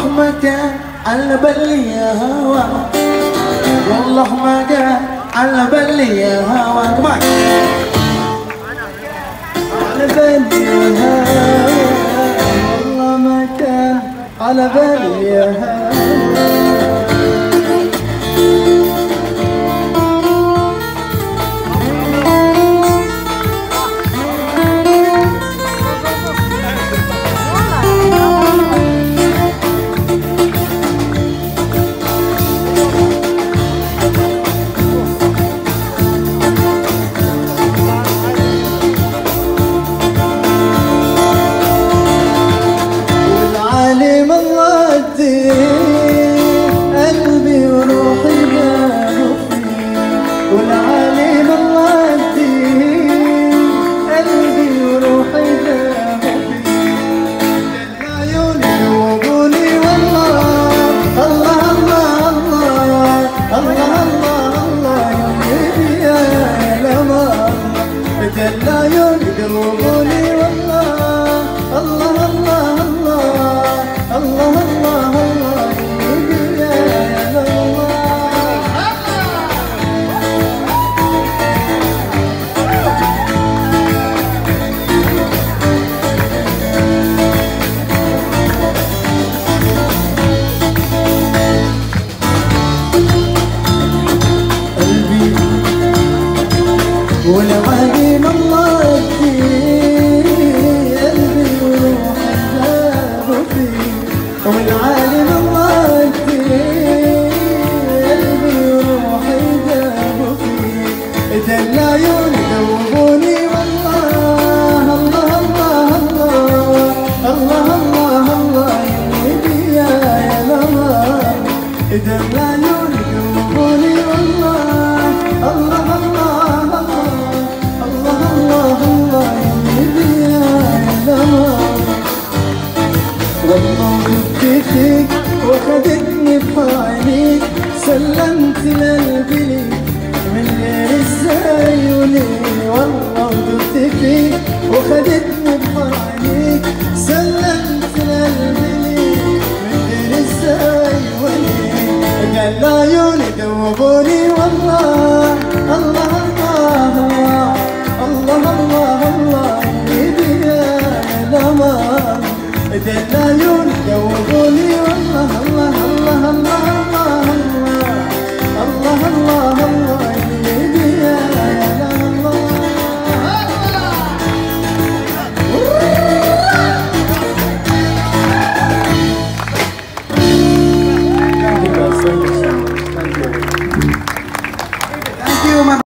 ما كان على بالي يا هوا، والله ما كان على بالي يا هوا، كمان على بالي يا هوا، والله ما كان على بالي يا هوا. قلبي وروحي جابوا فيه، والعالم الله يهديه، قلبي وروحي جابوا فيه، عيوني ذوبوني والله، الله الله الله الله الله الله يهديني يا لما بدل عيوني ذوبوني والله، الله الله الله الله الله الله يهديني يا لما. قلبي والعليم الله يهديه، قلبي وروحي جابوا فيه، والعالم الله يهديه، قلبي وروحي جابوا فيه، دل عيوني ذوبوني والله، الله الله الله الله الله الله يهدي يا لما، دل عيوني ذوبوني والله، الله الله الله الله الله يهدي يا لما. والله دبت فيك وخدتني بحاليك، سلمت لقلبي ليك من غير ازاي وليه، والله دبت فيك وخدتني بحاليك، سلمت لقلبي ليك من غير ازاي وليه، قال عيوني ذوبوني والله، الله الله الله الله الله يهدي يا لما، دل عيوني ذوبوني والله، الله الله الله الله الله الله الله يهدي يا لما.